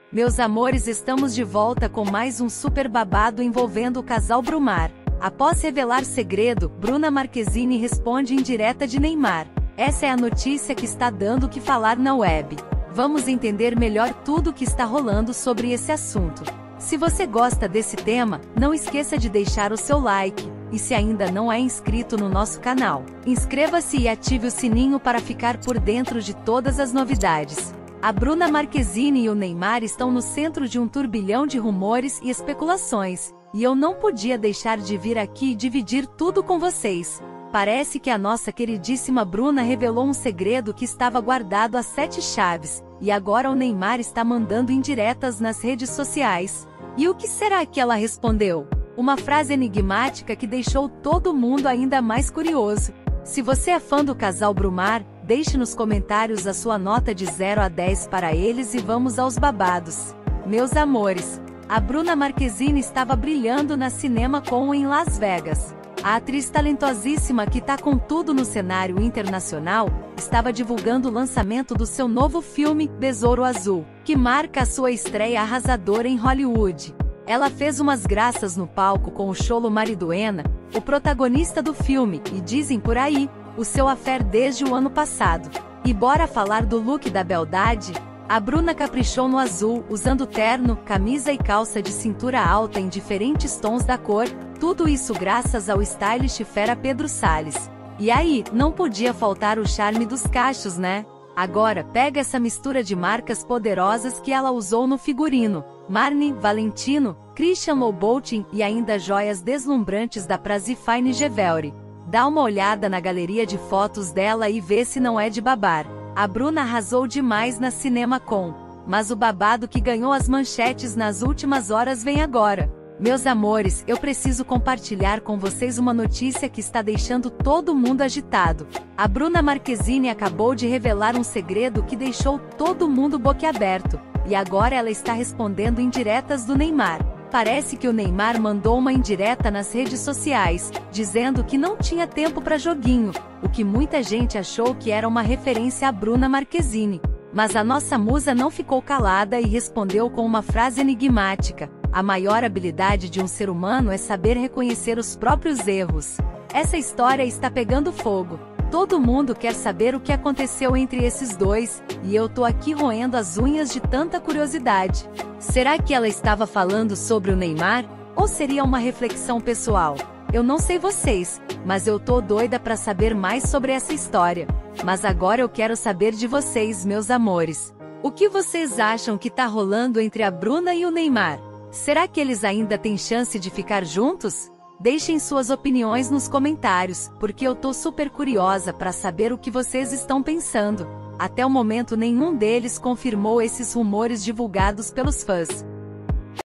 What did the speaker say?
Meus amores, estamos de volta com mais um super babado envolvendo o casal Brumar. Após revelar segredo, Bruna Marquezine responde indireta de Neymar. Essa é a notícia que está dando o que falar na web. Vamos entender melhor tudo o que está rolando sobre esse assunto. Se você gosta desse tema, não esqueça de deixar o seu like. E se ainda não é inscrito no nosso canal, inscreva-se e ative o sininho para ficar por dentro de todas as novidades. A Bruna Marquezine e o Neymar estão no centro de um turbilhão de rumores e especulações, e eu não podia deixar de vir aqui e dividir tudo com vocês. Parece que a nossa queridíssima Bruna revelou um segredo que estava guardado a 7 chaves, e agora o Neymar está mandando indiretas nas redes sociais. E o que será que ela respondeu? Uma frase enigmática que deixou todo mundo ainda mais curioso. Se você é fã do casal Brumar, deixe nos comentários a sua nota de 0 a 10 para eles e vamos aos babados. Meus amores, a Bruna Marquezine estava brilhando na CinemaCon em Las Vegas. A atriz talentosíssima que tá com tudo no cenário internacional, estava divulgando o lançamento do seu novo filme, Besouro Azul, que marca a sua estreia arrasadora em Hollywood. Ela fez umas graças no palco com o Cholo Mariduena, o protagonista do filme, e dizem por aí, o seu affair desde o ano passado. E bora falar do look da beldade? A Bruna caprichou no azul, usando terno, camisa e calça de cintura alta em diferentes tons da cor, tudo isso graças ao stylish fera Pedro Salles. E aí, não podia faltar o charme dos cachos, né? Agora, pega essa mistura de marcas poderosas que ela usou no figurino. Marni, Valentino, Christian Louboutin e ainda joias deslumbrantes da Prazi Fine Jewelry. Dá uma olhada na galeria de fotos dela e vê se não é de babar. A Bruna arrasou demais na CinemaCon, mas o babado que ganhou as manchetes nas últimas horas vem agora. Meus amores, eu preciso compartilhar com vocês uma notícia que está deixando todo mundo agitado. A Bruna Marquezine acabou de revelar um segredo que deixou todo mundo boquiaberto, e agora ela está respondendo indiretas do Neymar. Parece que o Neymar mandou uma indireta nas redes sociais, dizendo que não tinha tempo para joguinho, o que muita gente achou que era uma referência a Bruna Marquezine. Mas a nossa musa não ficou calada e respondeu com uma frase enigmática: a maior habilidade de um ser humano é saber reconhecer os próprios erros. Essa história está pegando fogo. Todo mundo quer saber o que aconteceu entre esses dois, e eu tô aqui roendo as unhas de tanta curiosidade. Será que ela estava falando sobre o Neymar? Ou seria uma reflexão pessoal? Eu não sei vocês, mas eu tô doida pra saber mais sobre essa história. Mas agora eu quero saber de vocês, meus amores. O que vocês acham que tá rolando entre a Bruna e o Neymar? Será que eles ainda têm chance de ficar juntos? Deixem suas opiniões nos comentários, porque eu tô super curiosa para saber o que vocês estão pensando. Até o momento nenhum deles confirmou esses rumores divulgados pelos fãs.